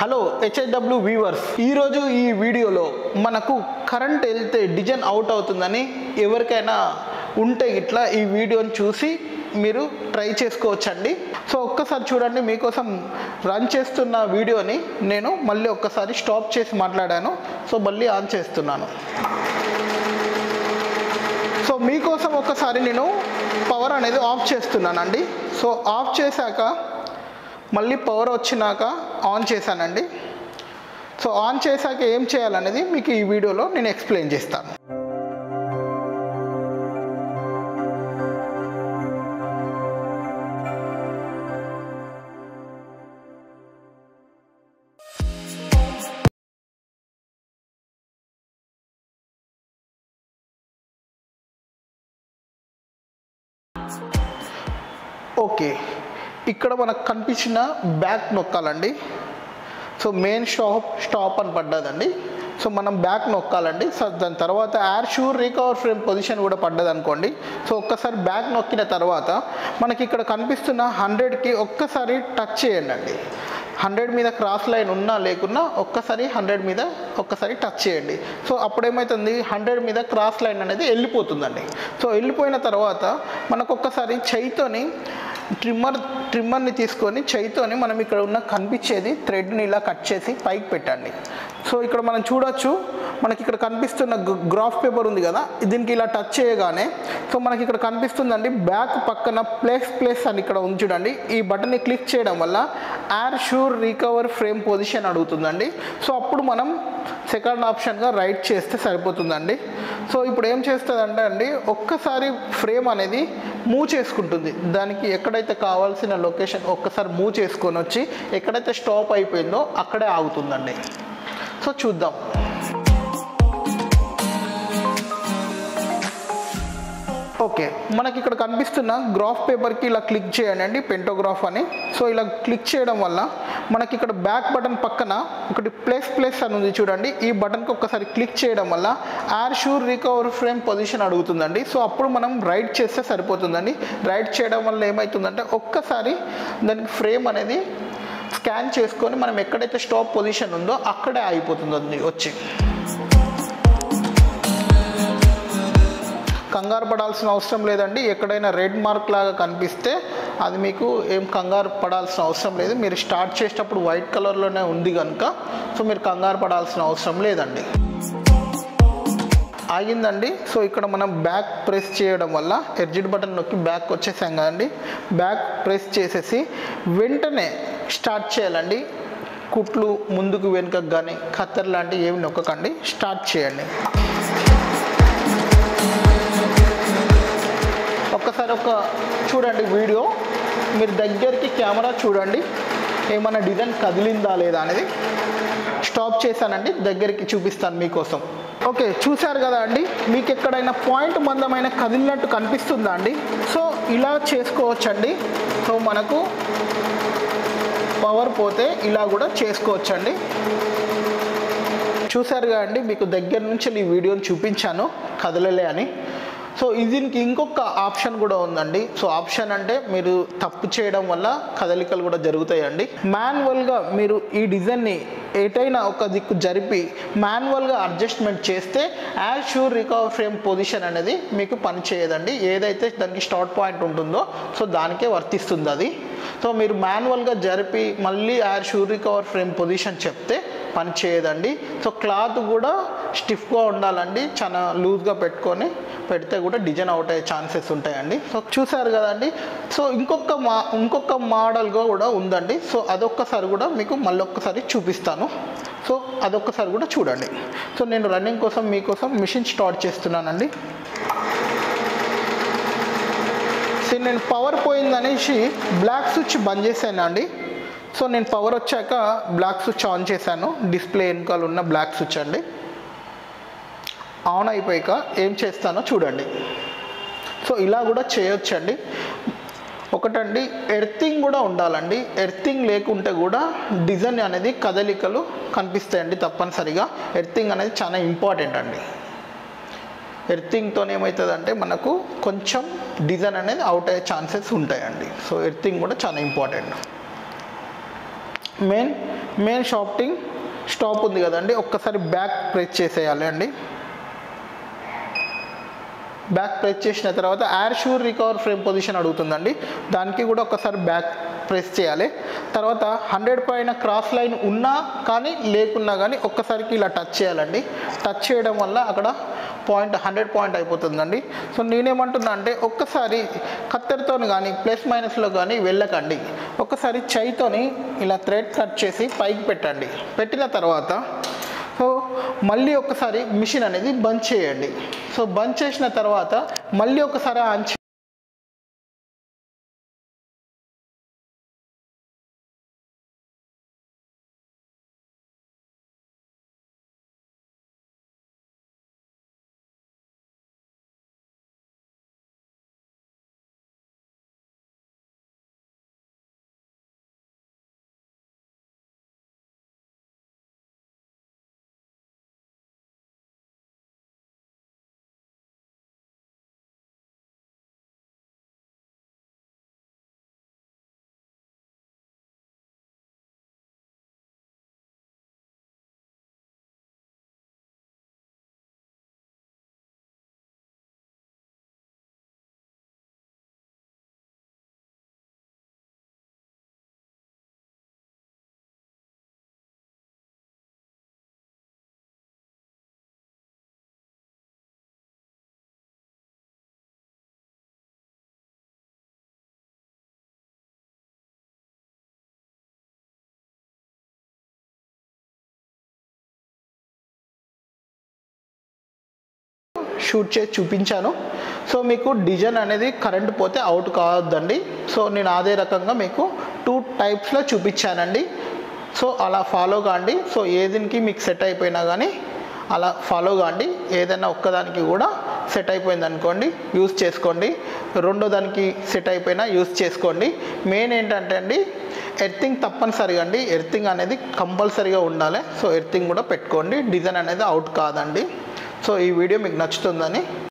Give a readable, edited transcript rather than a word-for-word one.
Hello హెచ్ఐడబ్ల్యూ viewers, ఈరోజు ఈ వీడియోలో మనకు కరెంట్ వెళ్తే డిజైన్ అవుట్ అవుతుందని ఎవరికైనా ఉంటే ఇట్లా ఈ వీడియోని చూసి మీరు ట్రై చేసుకోవచ్చండి. సో ఒక్కసారి చూడండి, మీకోసం రన్ చేస్తున్న వీడియోని నేను మళ్ళీ ఒక్కసారి స్టాప్ చేసి మాట్లాడాను. సో మళ్ళీ ఆన్ చేస్తున్నాను. సో మీకోసం ఒక్కసారి నేను పవర్ అనేది ఆఫ్ చేస్తున్నానండి. సో ఆఫ్ చేశాక మళ్ళీ పవర్ వచ్చినాక ఆన్ చేశానండి. సో ఆన్ చేశాక ఏం చేయాలనేది మీకు ఈ వీడియోలో నేను ఎక్స్ప్లెయిన్ చేస్తాను. ఓకే, ఇక్కడ మనకు కనిపించిన బ్యాక్ నొక్కాలండి. సో మెయిన్ స్టాప్ అని పడ్డదండి. సో మనం బ్యాక్ నొక్కాలండి. సో దాని తర్వాత air sure recover frame position కూడా పడ్డది అనుకోండి. సో ఒక్కసారి బ్యాక్ నొక్కిన తర్వాత మనకి ఇక్కడ కనిపిస్తున్న 100కి ఒక్కసారి టచ్ చేయండి. 100 మీద క్రాస్ లైన్ ఉన్నా లేకున్నా ఒక్కసారి 100 మీద ఒక్కసారి టచ్ చేయండి. సో అప్పుడేమవుతుంది, 100 మీద క్రాస్ లైన్ అనేది వెళ్ళిపోతుందండి. సో వెళ్ళిపోయిన తర్వాత మనకు ఒక్కసారి చేయితోని ట్రిమ్మర్ని తీసుకొని చేయితోని మనం ఇక్కడ ఉన్న కనిపించేది థ్రెడ్ని ఇలా కట్ చేసి పైకి పెట్టండి. సో ఇక్కడ మనం చూడొచ్చు, మనకి ఇక్కడ కనిపిస్తున్న గ్రాఫ్ పేపర్ ఉంది కదా, దీనికి ఇలా టచ్ చేయగానే సో మనకి ఇక్కడ కనిపిస్తుందండి బ్యాక్ పక్కన ప్లేస్ అని ఇక్కడ ఉంది చూడండి. ఈ బటన్ని క్లిక్ చేయడం వల్ల air sure recover frame position అడుగుతుందండి. సో అప్పుడు మనం సెకండ్ ఆప్షన్గా రైట్ చేస్తే సరిపోతుందండి. సో ఇప్పుడు ఏం చేస్తుందంటే అండి, ఒక్కసారి ఫ్రేమ్ అనేది మూవ్ చేసుకుంటుంది. దానికి ఎక్కడైతే కావాల్సిన లొకేషన్ ఒక్కసారి మూవ్ చేసుకొని వచ్చి ఎక్కడైతే స్టాప్ అయిపోయిందో అక్కడే ఆగుతుందండి. సో చూద్దాం. ఓకే, మనకి ఇక్కడ కనిపిస్తున్న గ్రాఫ్ పేపర్కి ఇలా క్లిక్ చేయండి, పెంటోగ్రాఫ్ అని. సో ఇలా క్లిక్ చేయడం వల్ల మనకి ఇక్కడ బ్యాక్ బటన్ పక్కన ఒకటి ప్లేస్ అని ఉంది చూడండి. ఈ బటన్కి ఒక్కసారి క్లిక్ చేయడం వల్ల air sure recover frame position అడుగుతుందండి. సో అప్పుడు మనం రైట్ చేస్తే సరిపోతుందండి. రైట్ చేయడం వల్ల ఏమవుతుందంటే ఒక్కసారి దానికి ఫ్రేమ్ అనేది స్కాన్ చేసుకొని మనం ఎక్కడైతే స్టాప్ పొజిషన్ ఉందో అక్కడే ఆగిపోతుంది వచ్చి. కంగారు పడాల్సిన అవసరం లేదండి. ఎక్కడైనా రెడ్ మార్క్ లాగా కనిపిస్తే అది మీకు ఏం కంగారు పడాల్సిన అవసరం లేదు. మీరు స్టార్ట్ చేసేటప్పుడు వైట్ కలర్లోనే ఉంది కనుక సో మీరు కంగారు పడాల్సిన అవసరం లేదండి. ఆగిందండి. సో ఇక్కడ మనం బ్యాక్ ప్రెస్ చేయడం వల్ల ఎడ్జిట్ బటన్ నొక్కి బ్యాక్ వచ్చేసాం కదండి. బ్యాక్ ప్రెస్ చేసేసి వెంటనే స్టార్ట్ చేయాలండి. కుట్లు ముందుకు వెనుకకు కానీ కత్తెర లాంటివి ఏమి నొక్కకండి, స్టార్ట్ చేయండి. ఒక్కసారి చూడండి వీడియో, మీరు దగ్గరికి కెమెరా చూడండి, ఏమైనా డిజైన్ కదిలిందా లేదా అనేది. స్టాప్ చేశానండి, దగ్గరికి చూపిస్తాను మీకోసం. ఓకే, చూశారు కదా అండి, మీకు ఎక్కడైనా పాయింట్ మందమైన కదిలినట్టు కనిపిస్తుందా అండి? సో ఇలా చేసుకోవచ్చండి. సో మనకు పవర్ పోతే ఇలా కూడా చేసుకోవచ్చండి. చూశారు కదా అండి, మీకు దగ్గర నుంచి ఈ వీడియోని చూపించాను కదలలే అని. సో దీనికి ఇంకొక ఆప్షన్ కూడా ఉందండి. సో ఆప్షన్ అంటే మీరు తప్పు చేయడం వల్ల కదలికలు కూడా జరుగుతాయండి. మాన్యువల్గా మీరు ఈ డిజైన్ని ఎటైనా ఒక దిక్కు జరిపి మాన్యువల్గా అడ్జస్ట్మెంట్ చేస్తే air sure recover frame position అనేది మీకు పని చేయదండి. ఏదైతే దానికి స్టార్ట్ పాయింట్ ఉంటుందో సో దానికే వర్తిస్తుంది అది. సో మీరు మాన్యువల్గా జరిపి మళ్ళీ air sure recover frame position చెప్తే పని చేయదండి. సో క్లాత్ కూడా స్టిఫ్గా ఉండాలండి, చాలా లూజ్గా పెడితే కూడా డిజైన్ అవుట్ అయ్యే ఛాన్సెస్ ఉంటాయండి. సో చూసారు కదండి. సో ఇంకొక మోడల్గా కూడా ఉందండి. సో అదొక్కసారి కూడా మీకు మళ్ళీ ఒక్కసారి చూపిస్తాను. సో అదొక్కసారి కూడా చూడండి. సో నేను రన్నింగ్ కోసం మీకోసం మిషన్ స్టార్ట్ చేస్తున్నానండి. సో నేను పవర్ పోయిందనేసి బ్లాక్ స్విచ్ బంద్ చేశానండి. సో నేను పవర్ వచ్చాక బ్లాక్ స్విచ్ ఆన్ చేశాను. డిస్ప్లే వెనకాల ఉన్న బ్లాక్ స్విచ్ అండి. ఆన్ అయిపోయాక ఏం చేస్తానో చూడండి. సో ఇలా కూడా చేయొచ్చండి. ఒకటండి, ఎర్తింగ్ కూడా ఉండాలండి. ఎర్తింగ్ లేకుంటే కూడా డిజైన్ అనేది కదలికలు కనిపిస్తాయండి తప్పనిసరిగా. ఎర్తింగ్ అనేది చాలా ఇంపార్టెంట్ అండి. ఎర్తింగ్తో ఏమవుతుందంటే మనకు కొంచెం డిజైన్ అనేది అవుట్ అయ్యే ఛాన్సెస్ ఉంటాయండి. సో ఎర్తింగ్ కూడా చాలా ఇంపార్టెంట్. మెయిన్ షాఫ్టింగ్ స్టాప్ ఉంది కదండి, ఒక్కసారి బ్యాక్ ప్రెస్ చేసేయాలి అండి. బ్యాక్ ప్రెస్ చేసిన తర్వాత air shoe recover frame position అడుగుతుందండి, దానికి కూడా ఒకసారి బ్యాక్ ప్రెస్ చేయాలి. తర్వాత 100 పైన క్రాస్ లైన్ ఉన్నా కానీ లేకున్నా కానీ ఒక్కసారికి ఇలా టచ్ చేయాలండి. టచ్ చేయడం వల్ల అక్కడ 100 పాయింట్ అయిపోతుందండి. సో నేనేమంటున్నా అంటే ఒక్కసారి కత్తెరతో కానీ ప్లస్ మైనస్లో కానీ వెళ్ళకండి, ఒక్కసారి చేయితోని ఇలా థ్రెడ్ కట్ చేసి పైకి పెట్టండి. పెట్టిన తర్వాత సో మళ్ళీ ఒకసారి మిషన్ అనేది బంద్ చేయండి. సో బంద్ చేసిన తర్వాత మళ్ళీ ఒకసారి ఆన్ షూట్ చేసి చూపించాను. సో మీకు డిజైన్ అనేది కరెంట్ పోతే అవుట్ కావద్దండి. సో నేను అదే రకంగా మీకు 2 టైప్స్లో చూపించానండి. సో అలా ఫాలో కాండి. సో ఏదినికి మీకు సెట్ అయిపోయినా కానీ అలా ఫాలో కాండి. ఏదైనా ఒక్కదానికి కూడా సెట్ అయిపోయింది అనుకోండి యూజ్ చేసుకోండి, రెండో దానికి సెట్ అయిపోయినా యూజ్ చేసుకోండి. మెయిన్ ఏంటంటే అండి ఎర్తింగ్ తప్పనిసరిగా అండి, ఎర్తింగ్ అనేది కంపల్సరీగా ఉండాలి. సో ఎర్తింగ్ కూడా పెట్టుకోండి, డిజైన్ అనేది అవుట్ కాదండి. సో ఈ వీడియో మీకు నచ్చుతుందని